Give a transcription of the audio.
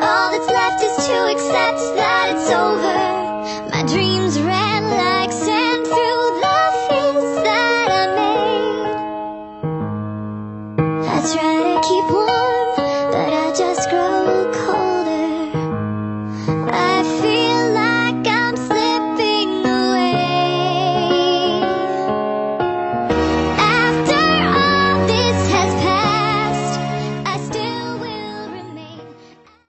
All that's left is to accept that it's over. My dreams